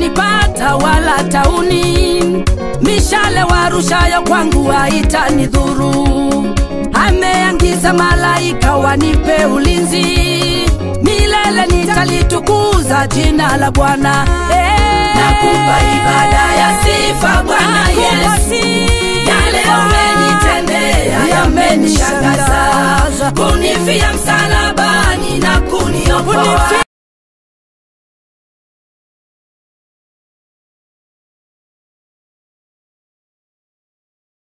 haitanipata wala tauni, mishale warushayo kwangu haitanidhuru. Ameangiza malaika wanipe ulinzi, milele nitalitukuza jina la Bwana. Nakupa ibada ya sifa Bwana Yesu, yale umenitendea yamenishangaza. Kunifia msalabani